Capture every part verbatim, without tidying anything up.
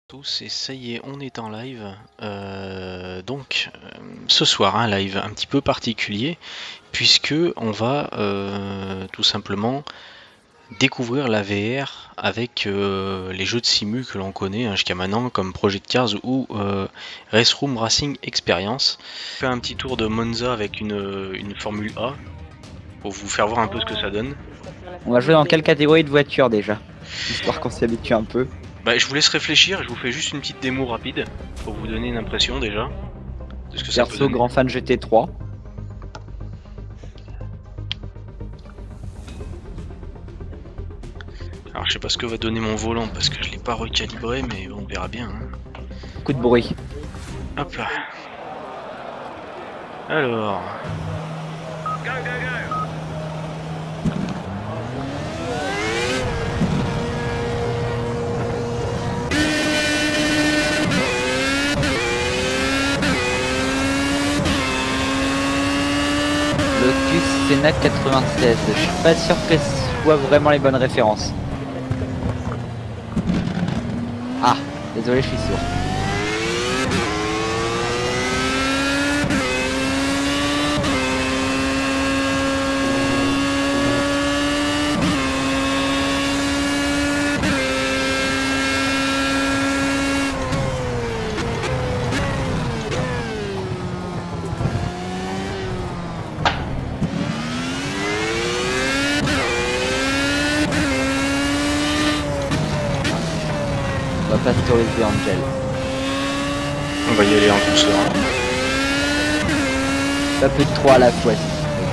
Tous et ça y est, on est en live. Euh, donc euh, ce soir un live un petit peu particulier puisque on va euh, tout simplement découvrir la V R avec euh, les jeux de simu que l'on connaît hein, jusqu'à maintenant comme Project Cars ou euh, Race Room Racing Experience. On fait un petit tour de Monza avec une, une Formule A pour vous faire voir un peu ce que ça donne. On va jouer dans quelle catégorie de voiture déjà, histoire qu'on s'y habitue un peu. Bah, je vous laisse réfléchir, je vous fais juste une petite démo rapide pour vous donner une impression déjà de ce que ça peut Perso, donner. grand fan G T trois. Alors je sais pas ce que va donner mon volant parce que je l'ai pas recalibré, mais on verra bien. Hein. Beaucoup de bruit. Hop là. Alors. Lotus Senna quatre-vingt-seize. Je suis pas sûr que ce soit vraiment les bonnes références. Ah, désolé, je suis sourd. On va pasteuriser Angel. On va y aller en douceur. Pas plus de trois à la fois.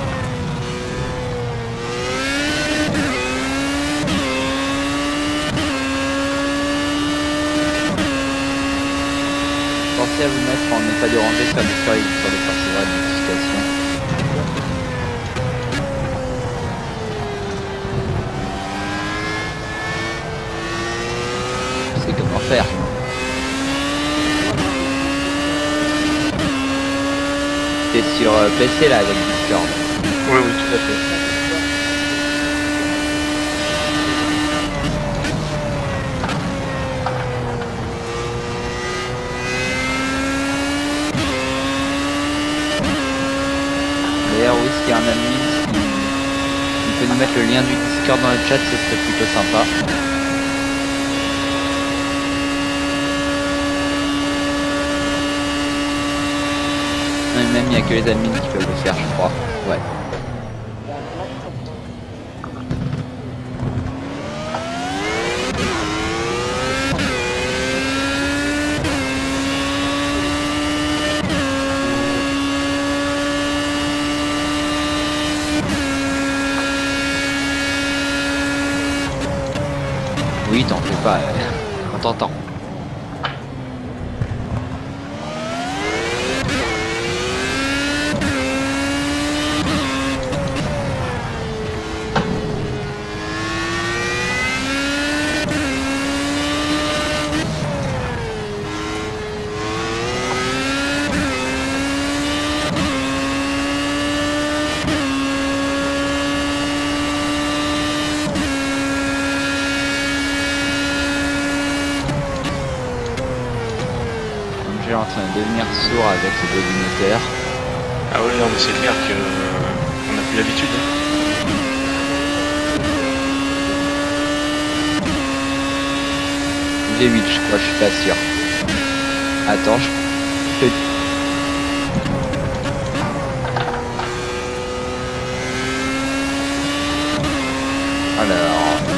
Pensez à vous mettre en état de ranger sur les feuilles sur les parcelles de notification. Je sais comment faire. T'es sur euh, P C là avec Discord. Oui, oui, tout à fait. D'ailleurs, oui, s'il y a un admin qui, qui peut nous mettre le lien du Discord dans le chat, ce serait plutôt sympa. Non, mais même il n'y a que les admins qui peuvent le faire, je crois. Ouais. Oui, t'en fais pas, euh, on t'entend. Angel est en train de devenir sourd avec le bruit du moteur. Ah oui, non, mais c'est clair que euh, on n'a plus l'habitude. Hein. V huit, je crois, je suis pas sûr. Attends, je peux... Alors...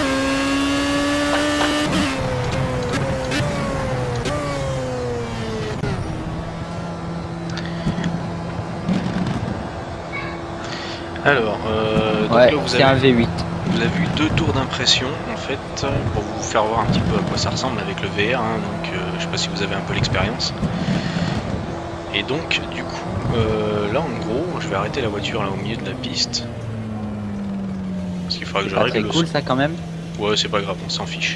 Alors, euh, donc Ouais, là, vous c'est un avez, V huit. vous avez eu deux tours d'impression en fait pour vous faire voir un petit peu à quoi ça ressemble avec le V R. Hein, donc, euh, je sais pas si vous avez un peu l'expérience. Et donc, du coup, euh, là en gros, je vais arrêter la voiture là au milieu de la piste. Parce qu'il faudra que C'est je pas règle très le cool son. ça quand même. Ouais, c'est pas grave, on s'en fiche.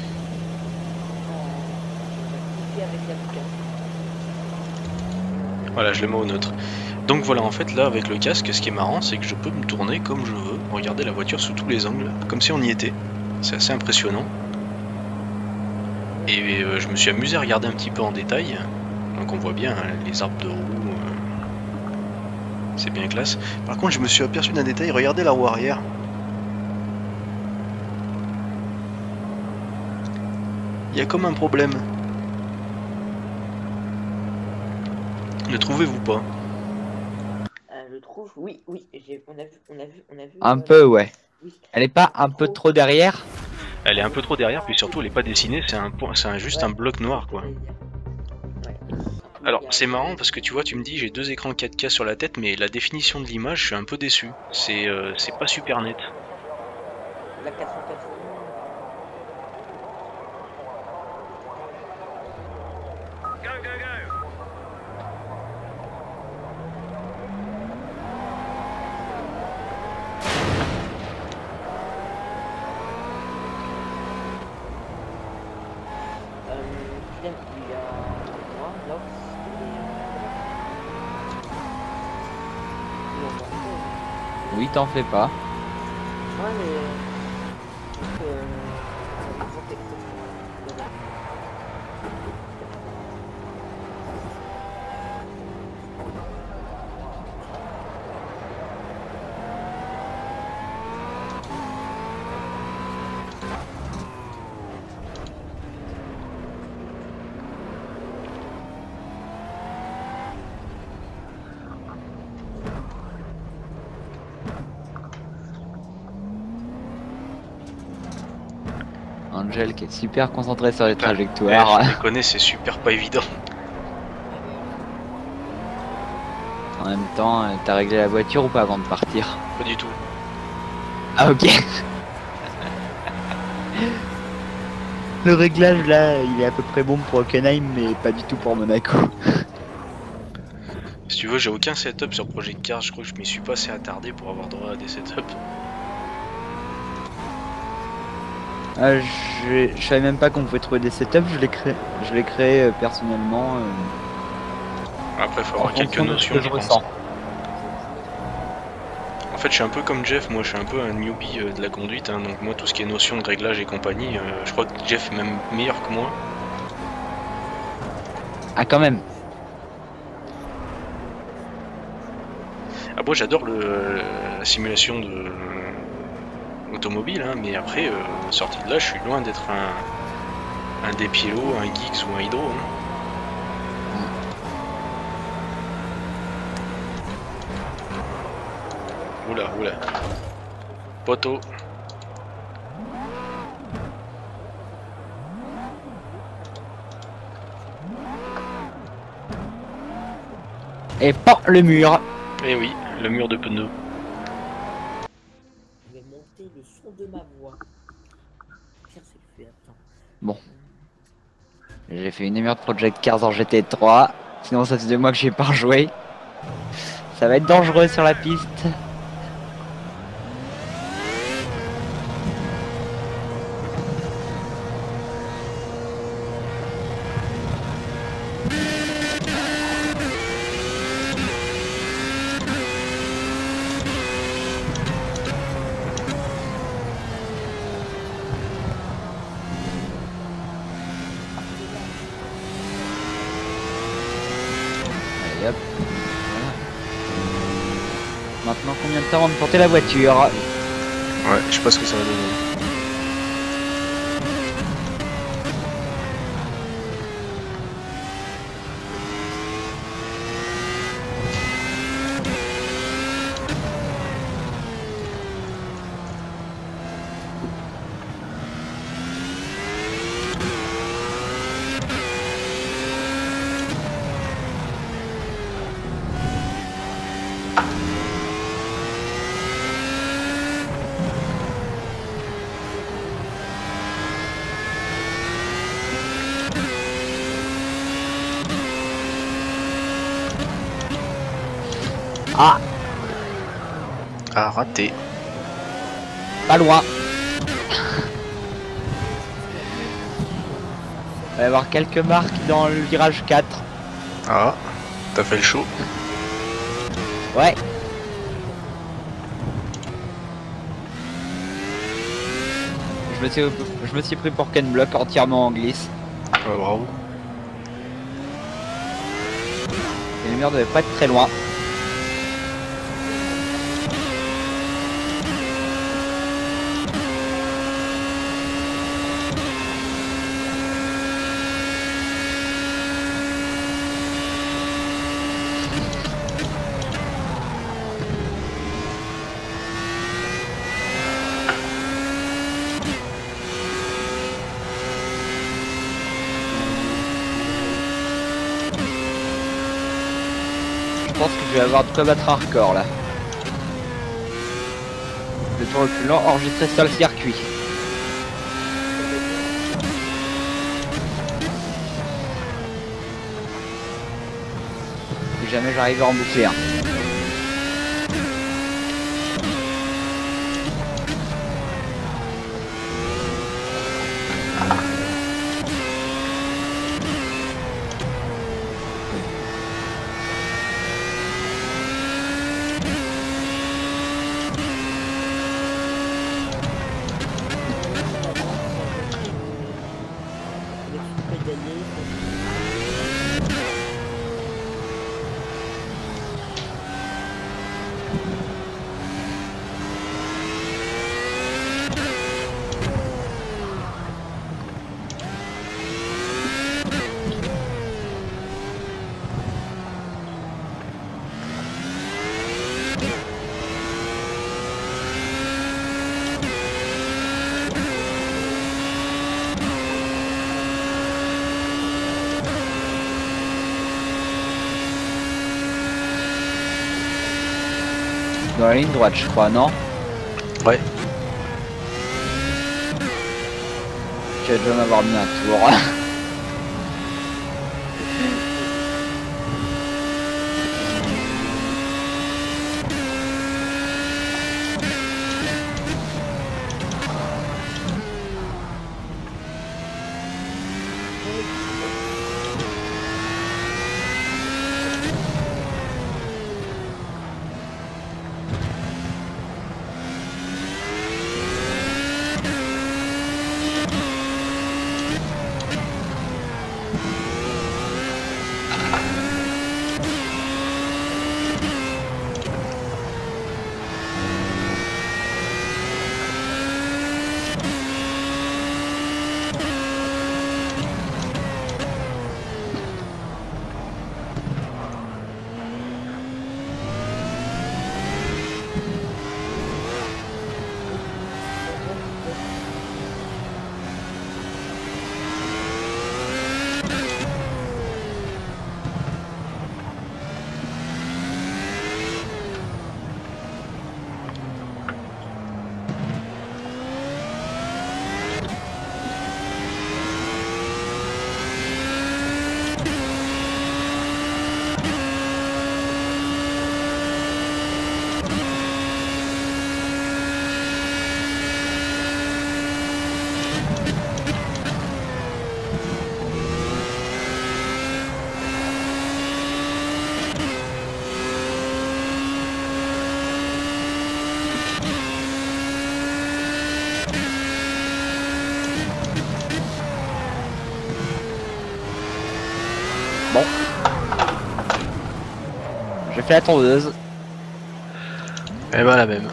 Voilà, je le mets au neutre. Donc voilà, en fait là avec le casque, ce qui est marrant, c'est que je peux me tourner comme je veux, regarder la voiture sous tous les angles, comme si on y était. C'est assez impressionnant. Et euh, je me suis amusé à regarder un petit peu en détail. Donc on voit bien hein, les arbres de roue. Euh, c'est bien classe. Par contre, je me suis aperçu d'un détail. Regardez la roue arrière. Il y a comme un problème. Ne trouvez-vous pas? Euh, je trouve, oui, oui, j'ai, on a vu, on a vu, on a vu. Un euh, peu, ouais. Oui. Elle est pas un peu trop derrière? Elle est un peu trop derrière, puis surtout elle est pas dessinée, c'est un point, c'est un, juste Ouais, un bloc noir quoi. Ouais. Alors c'est marrant parce que tu vois, tu me dis j'ai deux écrans quatre K sur la tête, mais la définition de l'image, je suis un peu déçu. C'est euh, c'est pas super net. La quatre cent quatre-vingts. Euh, il y a moi, Nox et... Oui, t'en fais pas. Ouais, mais... Donc, euh... ils ont texté. Angel qui est super concentré sur les Ouais, trajectoires. je connais, c'est super pas évident. En même temps, euh, t'as réglé la voiture ou pas avant de partir? Pas du tout. Ah ok. Le réglage là, il est à peu près bon pour Hockenheim, mais pas du tout pour Monaco. Si tu veux, j'ai aucun setup sur Project Cars, je crois que je m'y suis pas assez attardé pour avoir droit à des setups. Ah, je, je savais même pas qu'on pouvait trouver des setups, je l'ai créé, je l'ai créé euh, personnellement. Euh, Après, il faut en avoir quelques fonction de ce notions, que je je pense. ressens. En fait, je suis un peu comme Jeff, moi je suis un peu un newbie euh, de la conduite, hein, donc moi tout ce qui est notion de réglage et compagnie, euh, je crois que Jeff est même meilleur que moi. Ah quand même. Ah moi j'adore le la simulation de euh, automobile, hein, mais après, euh, sorti de là, je suis loin d'être un, un Depiello, un Geeks ou un Hydro. Hein. Oula, oula. Poteau. Et pas le mur. Eh oui, le mur de pneus. Je vais monter le son de ma voix. Pire, c'est le fait, attends. Bon. J'ai fait une émure de Project Cars en G T trois. Sinon ça fait deux mois que j'ai pas rejoué. Ça va être dangereux sur la piste. Allez hop. Voilà. Maintenant combien de temps avant de porter la voiture? Ouais, je sais pas ce que ça va donner. Ah, Ah, raté. pas loin. Il va y avoir quelques marques dans le virage quatre. Ah, t'as fait le show. Ouais. Je me suis, je me suis pris pour Ken Block entièrement en glisse. Ouais, bravo. Et le mur devait pas être très loin. Je pense que je vais avoir de quoi battre un record là. Le tour le plus long enregistré sur le circuit. Si jamais j'arrive à en boucler un. Dans la ligne droite, je crois, non? Ouais. Tu vas déjà m'avoir mis un tour. Bon. J'ai fait la tondeuse. Et bah la même.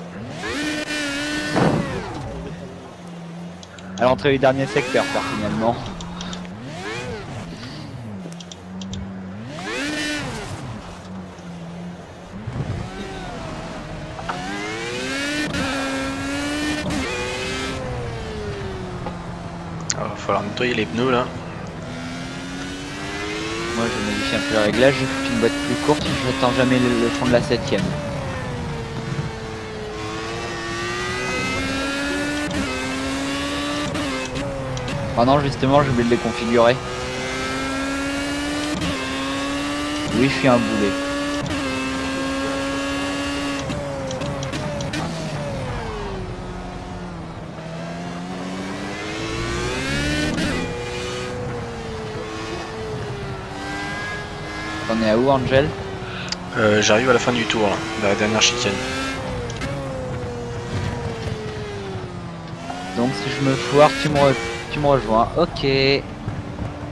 À l'entrée du dernier secteur, personnellement. Il va falloir nettoyer les pneus là. Moi je modifie un peu le réglage, je fais une boîte plus courte, je n'attends jamais le, le fond de la septième. Oh non, justement, j'ai oublié de les configurer. Oui, je suis un boulet. On est à où, Angel? euh, J'arrive à la fin du tour là, dans la dernière chicane. Donc si je me foire, tu me, re... tu me rejoins. Ok.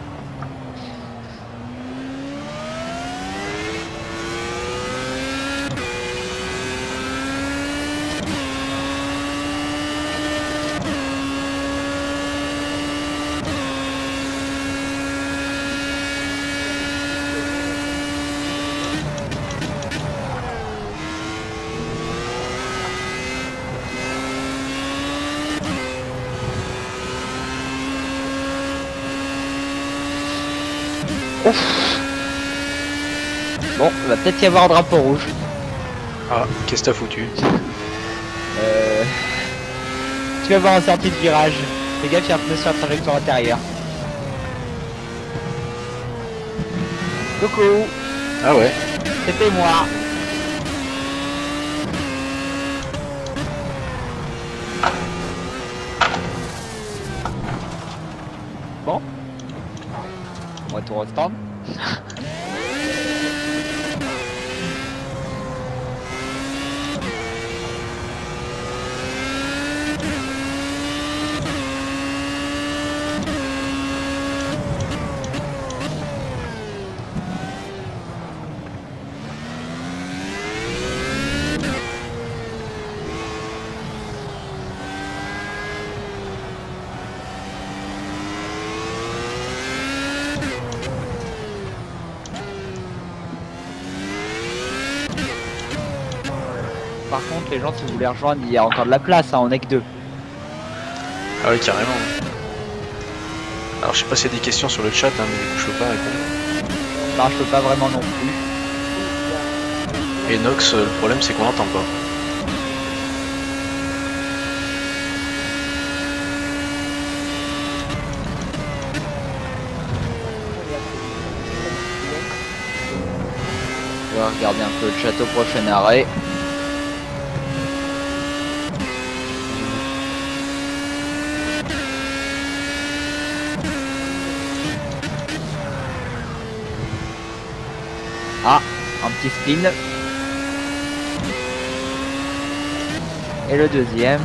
Ouf. Bon, il va peut-être y avoir un drapeau rouge. Ah, qu'est-ce que t'as foutu? Euh... Tu vas voir en sortie de virage. Fais gaffe, il y a un pneu sur la trajectoire intérieure. Coucou, Ah ouais. c'était moi. Bon. Retour au stand. Par contre, les gens, si vous voulez rejoindre, il y a encore de la place, hein, on est que deux. Ah oui, carrément. Alors je sais pas s'il y a des questions sur le chat, hein, mais du coup je peux pas répondre. Bah, je peux pas vraiment non plus. Et Nox, le problème c'est qu'on l'entend pas. On va regarder un peu le château, prochain arrêt. Ah, un petit spin. Et le deuxième.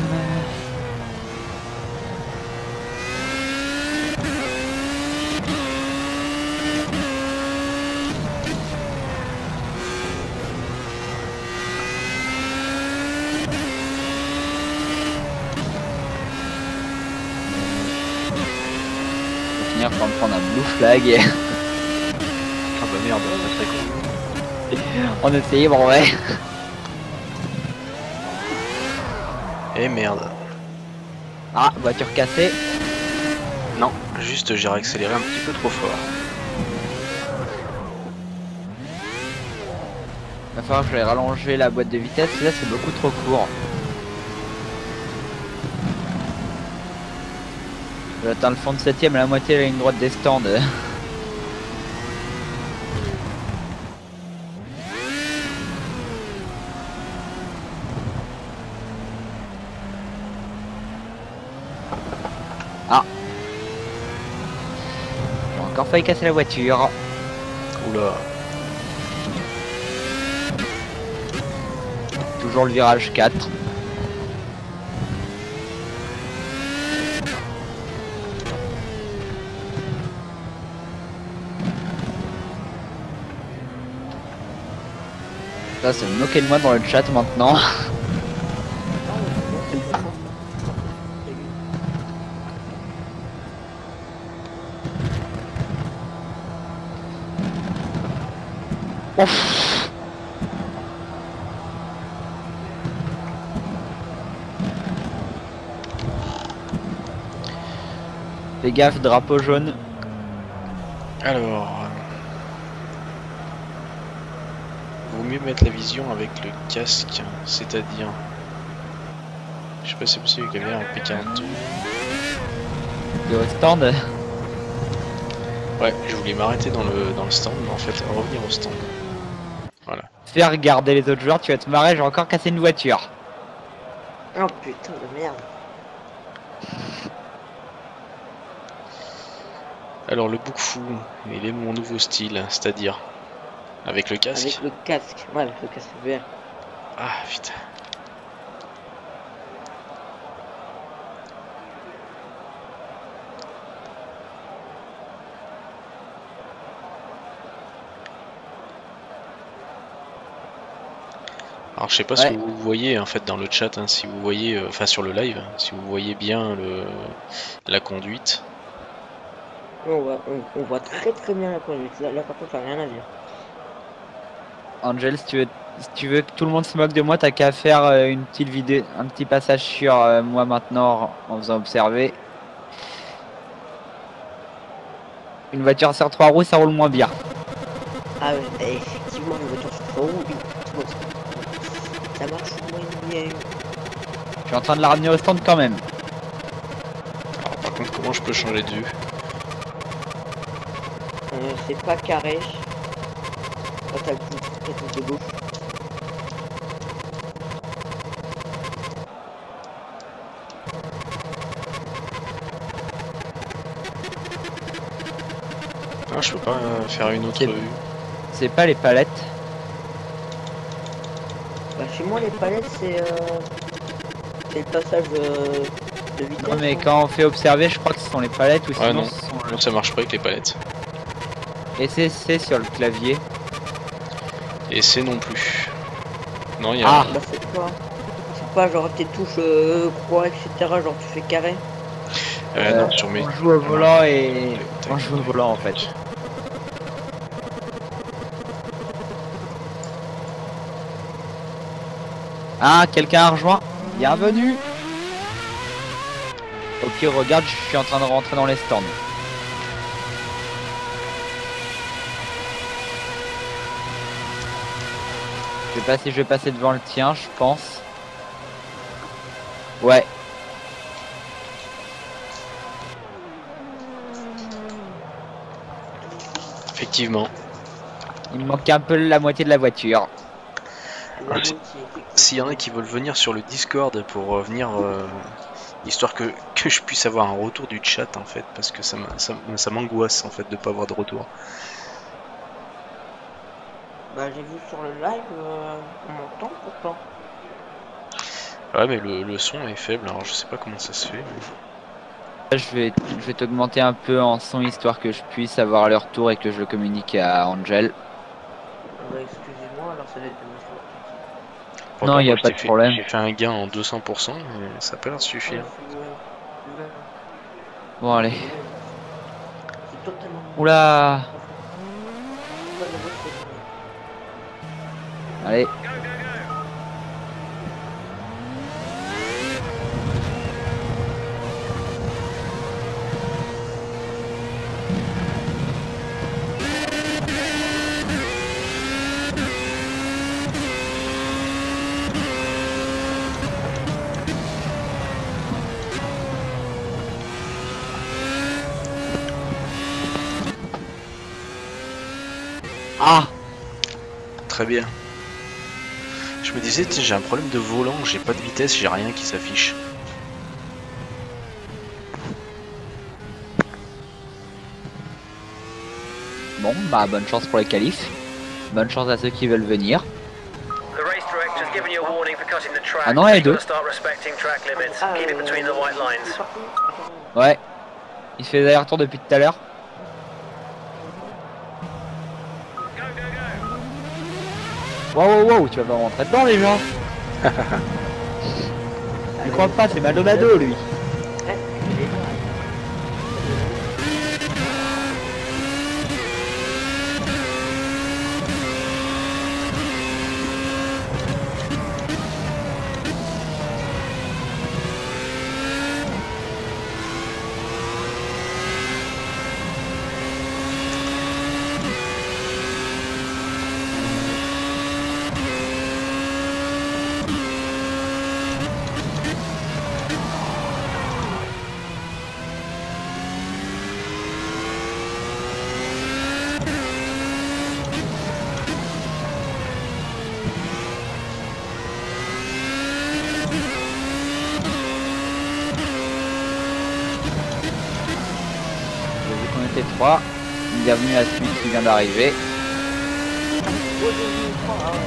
On va finir par me prendre un blue flag. Ah bah merde, c'est très con. On essayait, bon ouais. Eh merde. Ah, voiture cassée. Non, juste j'ai réaccéléré un petit peu trop fort. Il va falloir que j'aille rallonger la boîte de vitesse, là c'est beaucoup trop court. J'atteins le fond de septième à la moitié de la ligne droite des stands. Ah, j'ai encore failli casser la voiture. Oula. Toujours le virage quatre. Ça, c'est me moquer de moi dans le chat maintenant. Ouf. Fais gaffe, drapeau jaune. Alors... Vaut mieux mettre la vision avec le casque, c'est-à-dire... Je sais pas si c'est possible qu'il y avait un P quarante-deux. Et au stand. Ouais, je voulais m'arrêter dans le, dans le stand, mais en fait revenir au stand. Voilà. Fais regarder les autres joueurs, tu vas te marrer, j'ai encore cassé une voiture. Oh putain de merde. Alors le bouc fou, il est mon nouveau style, c'est-à-dire avec le casque. Avec le casque, ouais, avec le casque vert. Ah putain. Alors je sais pas Ouais. si vous voyez en fait dans le chat, hein, si vous voyez, euh, enfin sur le live, si vous voyez bien le, la conduite. On voit, on, on voit très très bien la conduite. Là, là par contre, rien à dire. Angel, si tu veux, si tu veux que tout le monde se moque de moi, t'as qu'à faire euh, une petite vidéo, un petit passage sur euh, moi maintenant en faisant observer. Une voiture sur trois roues, ça roule moins bien. Ah ouais, et effectivement, une voiture sur trois roues, oui. Bon, ça marche moins bien. Je suis en train de la ramener au stand quand même. Alors, par contre, comment je peux changer de vue? Euh, c'est pas carré. Là, t'as le coup, t'as le coup de gauche. Ah, je peux pas euh, faire une autre C'est- vue. C'est pas les palettes. Bah, chez moi, les palettes, c'est euh... c'est le passage euh, de vitesse. Non mais hein. quand on fait observer, je crois que ce sont les palettes ou Ouais, sinon non. ce sont Non, ça marche pas avec les palettes. le... Et c'est c'est sur le clavier. Et c'est non plus. Non, il y a. Ah Bah, c'est pas... C'est pas genre tes touches euh, croix, et cetera. Genre tu fais carré. Euh, Euh, non, sur mes. On joue au volant et... Tac. On joue au volant en fait. Ah, quelqu'un a rejoint. Bienvenue. Ok, regarde, je suis en train de rentrer dans les stands. Je sais pas si je vais passer devant le tien, je pense. Ouais. Effectivement. Il me manque un peu la moitié de la voiture. La Ah, moitié, c'est- effectivement. S'il y en a qui veulent venir sur le Discord pour euh, venir, euh, histoire que, que je puisse avoir un retour du chat en fait, parce que ça m'a- ça m- ça m'angoisse en fait de pas avoir de retour. Bah, j'ai vu sur le live, euh, on m'entend pourtant. Ouais, mais le, le son est faible, alors je sais pas comment ça se fait. mais- Je vais, je vais t'augmenter un peu en son histoire que je puisse avoir le retour et que je le communique à Angel. Bah, excusez-moi, alors ça doit être de ma faute. Bon, Non, attends, y a moi, je pas t'ai de fait- problème. J'ai fait un gain en deux cents pour cent, mais ça a pas l'air de Ah, suffire. c'est, euh, le- Bon, allez. C'est totalement... Oula. Pas de la voiture. Allez. Ah. Très bien. Je me disais, tiens, j'ai un problème de volant, j'ai pas de vitesse, j'ai rien qui s'affiche. Bon, bah bonne chance pour les qualifs. Bonne chance à ceux qui veulent venir. The race director's given you a warning for cutting the track. Ah non, il y a You've got deux. to start respecting track limits. Ah, Keep it euh, between the white lines. c'est parti. Ouais. Il fait des allers-retours depuis tout à l'heure. Wow, wow, wow, tu vas pas rentrer dedans déjà. Je crois pas, c'est Maldonado lui. Ouais, il est là. J'ai vu qu'on était trois. Bienvenue à celui qui vient d'arriver. Au début, je crois, ah ouais.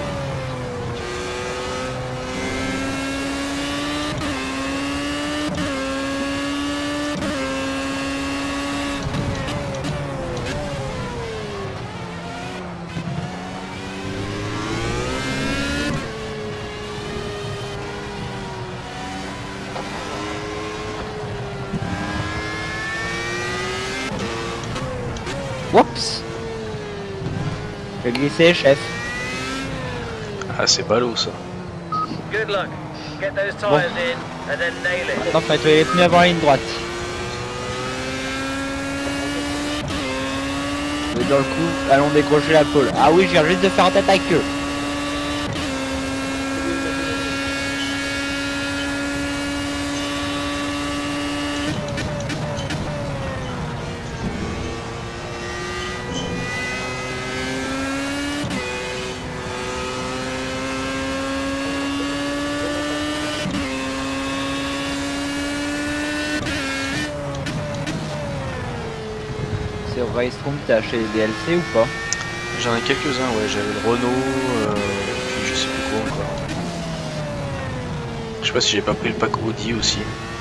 Oups. Je vais glisser, chef. Ah, c'est ballot ça. Good luck. Get those tyres in and then nail it. Maintenant, faut nettoyer les pneus avant la ligne droite. Et dans le coup, allons décrocher la pole. Ah oui, je viens juste de faire un tête à queue. Sur Racestrom, t'as acheté des D L C ou pas? J'en ai quelques-uns, ouais. J'avais le Renault, euh, puis je sais plus quoi encore. Je sais pas si j'ai pas pris le pack Audi aussi.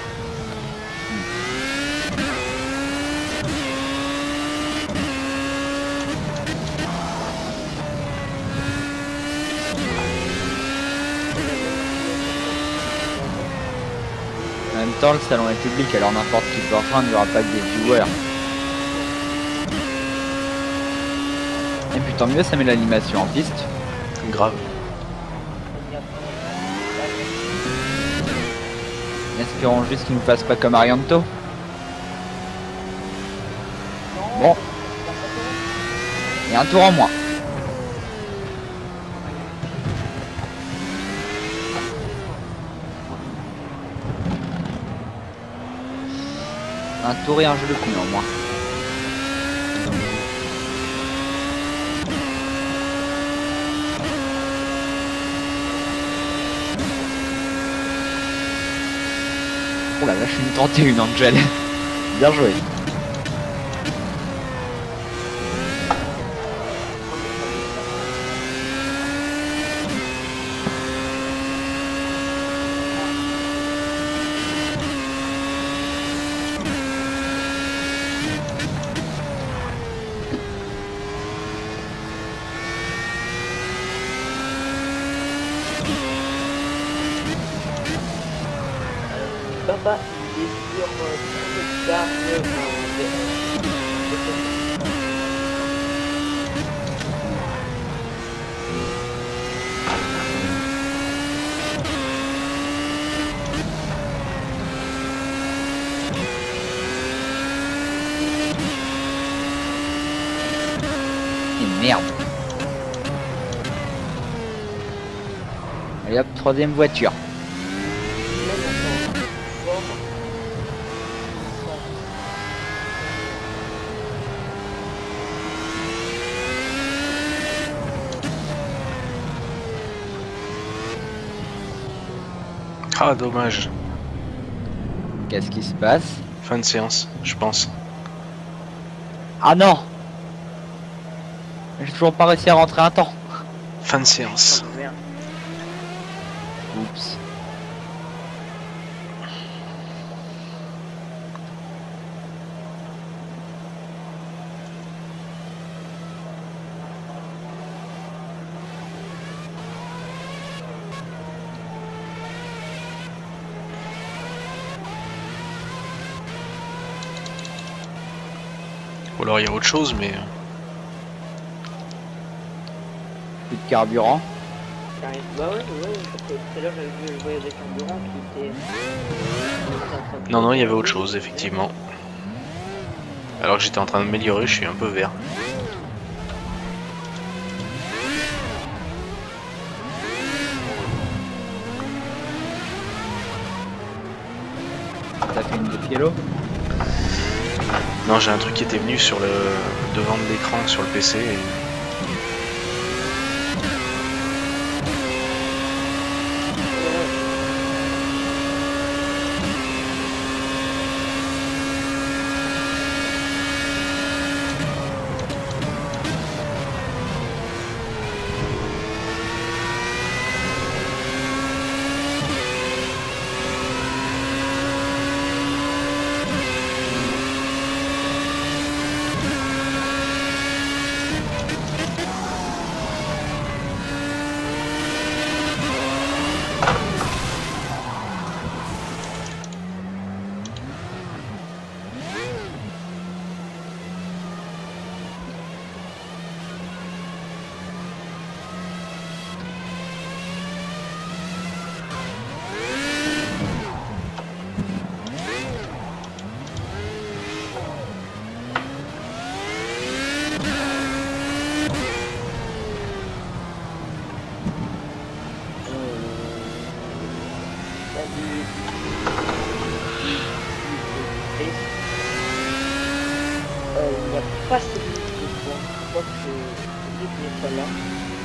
En même temps, le salon est public, alors n'importe qui peut rejoindre, il n'y aura pas que des viewers. Et puis tant mieux, ça met l'animation en piste. Grave. Espérons juste qu'il ne nous fasse pas comme Arianto. Bon. Et un tour en moins. Un tour et un jeu de coup en moins. Oh la vache, une trente et une Angel. Bien joué. Papa, il est sur euh, tard, euh, Et merde. Allez hop, troisième voiture. Ah, dommage. Qu'est-ce qui se passe? Fin de séance, je pense. Ah non! J'ai toujours pas réussi à rentrer un temps. Fin de séance. merde. Oups. Ou alors il y a autre chose, mais... Plus de carburant. T'arrives. Bah ouais, ouais, parce que tout à l'heure j'avais vu le voyage des carburants qui était. Non, non, il y avait autre chose, effectivement. Alors que j'étais en train de m'améliorer, je suis un peu vert. T'as fait une défielo? Non, j'ai un truc qui était venu sur le devant de l'écran, sur le P C. Et... que Philippe n'est pas là.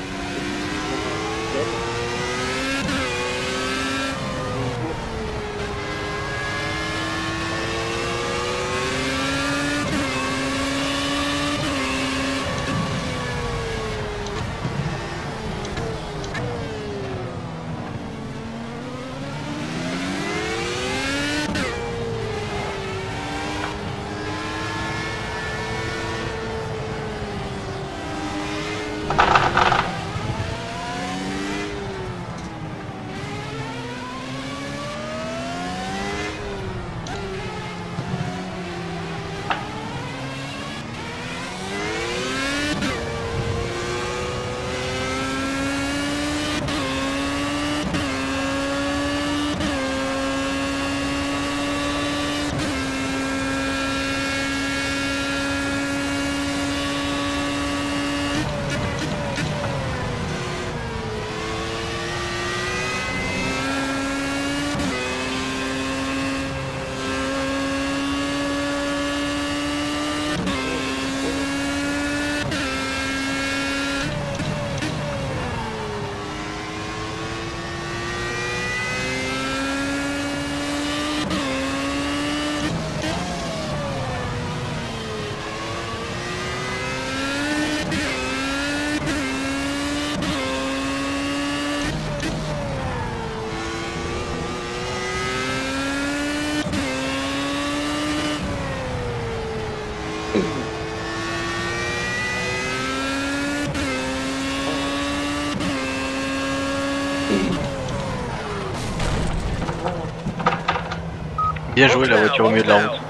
Bien joué la voiture au milieu de la route.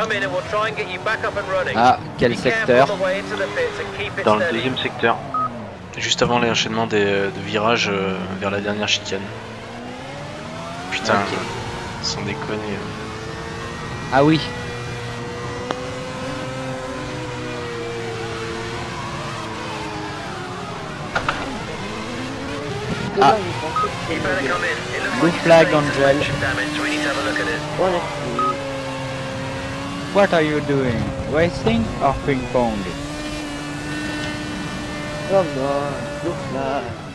Ah, quel secteur? Dans le deuxième secteur. Juste avant l'enchaînement des de virages euh, vers la dernière chicane. Putain, Ok. sans déconner. euh. Ah oui. Ah. Blue flag, Angel. Voilà. What are you doing? Racing or ping pong? Come on, look là.